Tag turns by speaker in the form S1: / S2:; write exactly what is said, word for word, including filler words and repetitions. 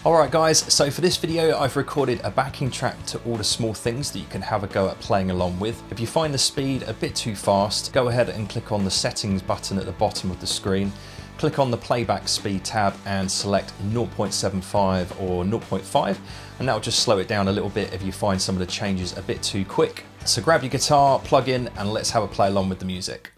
S1: Alright guys, so for this video I've recorded a backing track to all the small things that you can have a go at playing along with. If you find the speed a bit too fast, go ahead and click on the settings button at the bottom of the screen. Click on the playback speed tab and select zero point seven five or zero point five, and that will just slow it down a little bit if you find some of the changes a bit too quick. So grab your guitar, plug in, and let's have a play along with the music.